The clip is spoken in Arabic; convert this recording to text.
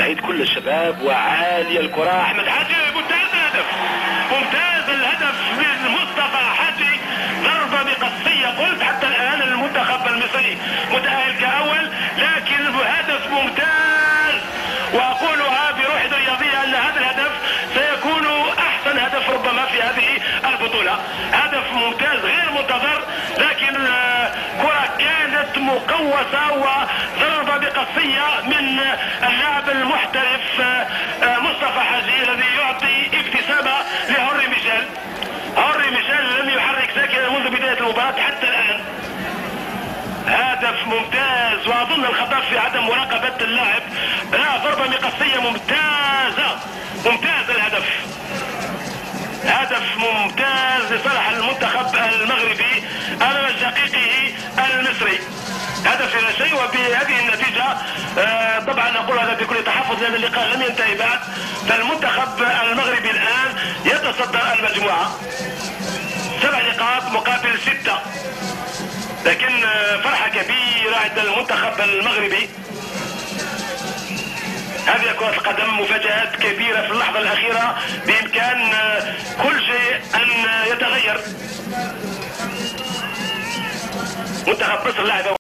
نعيد كل الشباب وعالي الكرة. احمد حاجي ممتاز الهدف، ممتاز الهدف من مصطفى حاجي، ضربة بقصية. قلت حتى الان المنتخب المصري متأهل كأول، لكن هدف ممتاز، واقولها بروح رياضية ان هذا الهدف سيكون احسن هدف ربما في هذه البطولة. هدف ممتاز غير منتظر، لكن كرة كانت مقوسة وضربة بقصية من اللاعب المحترف مصطفى حاجي الذي يعطي ابتسامة لهوري ميشيل. هوري ميشيل لم يحرك ساكنا منذ بداية المباراة حتى الآن. هدف ممتاز، واظن الخطأ في عدم مراقبة اللاعب. لا، ضربة بقصية ممتازة، ممتاز الهدف، هدف ممتاز لصالح المنتخب المغربي امام شقيقه المصري. هدف لا شيء، وبهذه النتيجة طبعا نقول هذا بكل تحفظ لان اللقاء لم ينتهي بعد، فالمنتخب المغربي الان يتصدر المجموعة 7 نقاط مقابل 6، لكن فرحة كبيرة عند المنتخب المغربي. هذه كرة القدم، مفاجآت كبيرة في اللحظة الأخيرة، بإمكان كل شيء أن يتغير. منتخب مصر لاعب